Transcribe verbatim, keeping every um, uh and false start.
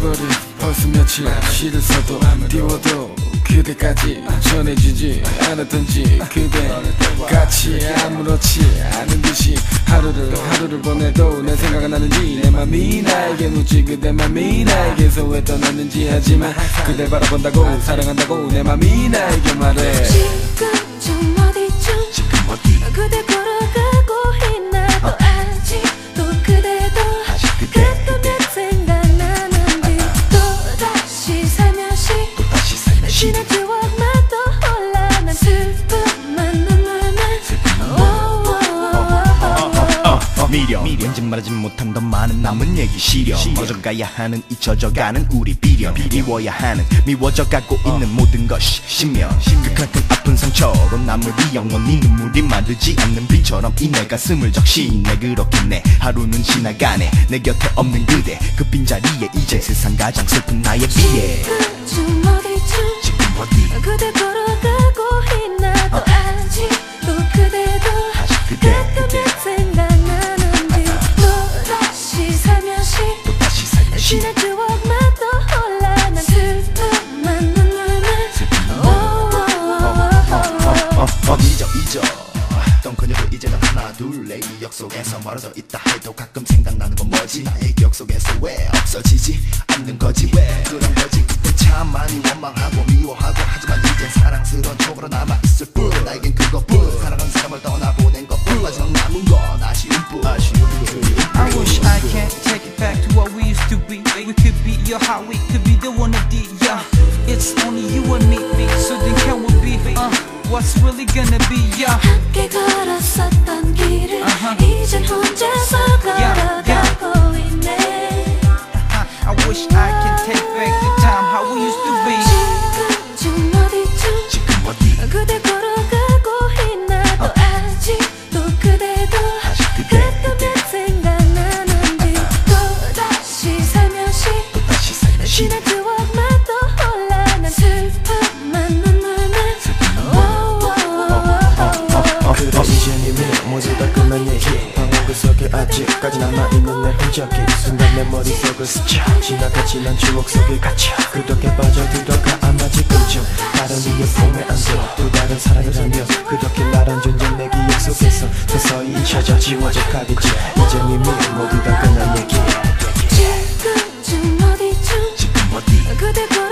잊어버린 벌써 며칠 시를 써도 띄워도 그대까지 전해주지 않았던지 그대 같이 아무렇지 않은 듯이 하루를 하루를 보내도 내 생각은 나는지 내 맘이 나에게 묻지 그대 맘이 나에게서 왜 떠났는지 하지만 그댈 바라본다고 사랑한다고 내 맘이 나에게 말해 지금쯤 어디쯤 지금 어디 그대 걸어가고 있나 또 어. 아직도 그대도 아직 그대 가끔 내 생각나는지 또다시 살며시 또 다시 살며시 지난 추억만 떠올라 난 슬픔만 눈물만 미련 왠지 말하지 못한 더 많은 남은 얘기 시려 꺼져가야 하는 잊혀져가는 우리 비련 미워야 하는 미워져가고 있는 모든 것이 신명 그 같은 아픈 상처로 남을 영원히 눈물이 마르지 않는 비처럼 이 내 가슴을 적시네 그렇게 내 하루는 지나가네 내 곁에 없는 그대 그 빈자리에 이제 세상 가장 슬픈 나의 비애 지금쯤 어디쯤 지금 어디 그대 걸어가고 있나 또 어. 아직도 그대도 아직 그대 가끔 그대 내 생각나는지 또다시 살며시 또 다시 살며시 지난 추억만 떠올라 난 슬픔만 눈물만 어, 잊어 잊어 던 그녀도 이제는 하나 둘 내 기억 속에서 멀어져 있다 해도 가끔 생각나는 건 뭐지 나의 기억 속에서 왜 없어지지 않는 거지 왜 그런 거지 그때 참 많이 원망하고 미워하고 하지만 이젠 사랑스러운 추억으로 남아있을 뿐 나에겐 그것뿐 사랑한 사람을 떠나보낸 것뿐 마지막 남은 건 아쉬움뿐 아쉬움뿐 I wish I can take it back to what we used to be. We could be your heart, we could be the one of the yeah. It's only you and me, so then can we be? Uh, what's really gonna be? Yeah. 함께 걸었었던 길을 Uh-huh. 이젠 혼자서 Yeah, yeah. 걸어가고 있네 I wish I can take back the time how we used to be. 지금쯤 어디쯤 지금 어디 그대 걸어가고 있나 또 어. 아직도 그대도 아직 그대 가끔 그대 내 생각나는지 또다시 살며시 또 다시 살며시 지난 추억만 떠올라 난 슬픔만 눈물만 그래 이젠 이미 모두 다 끝난 얘기 방황 그 속에 아직까지 남아있는 내 흔적이 순간 내 머릿속을 스쳐 지나가 지난 추억 속에 갇혀 그렇게 빠져들어가 아마 지금쯤 다른 이의 품에 안겨 또 다른 사랑을 하며 그렇게 나란 존재 내 기억 속에서 서서히 잊혀져 지워져 가겠지 이젠 이미 모두 다 끝난 얘기 지금쯤 어디쯤 지금 어디 그대 걸어